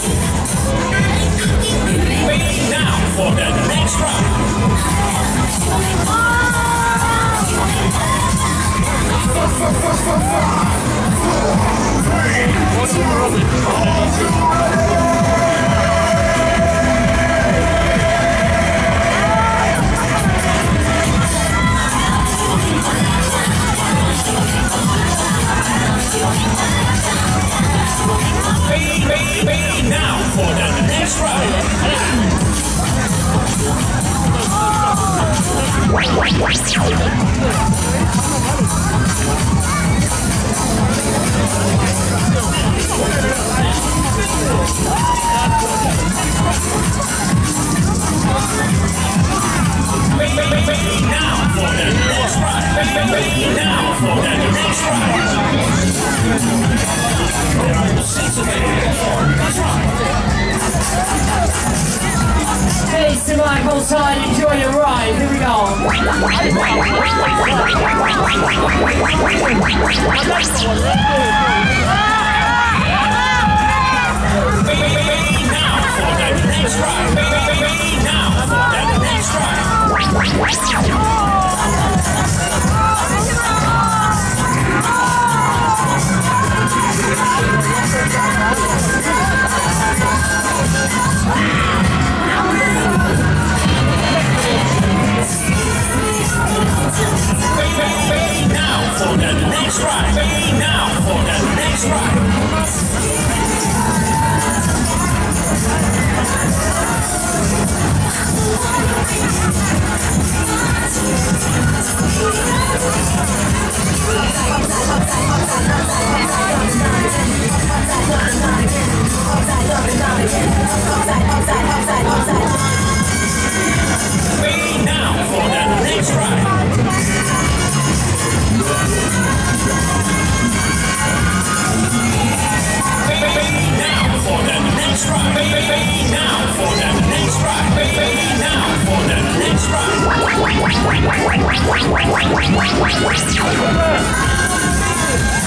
Waiting now for the next round. Waiting now for the next round. Waiting now for the next ride. Waiting now for the next ride. Hey, so like whole side, enjoy your ride. Here we go. Waiting now for the next ride. Waiting now for the next ride. Waiting now for the next ride. Waiting now for the next ride. Waiting now for the next ride. Waiting now for the next ride. Waiting now for the next ride. Waiting now for the next ride.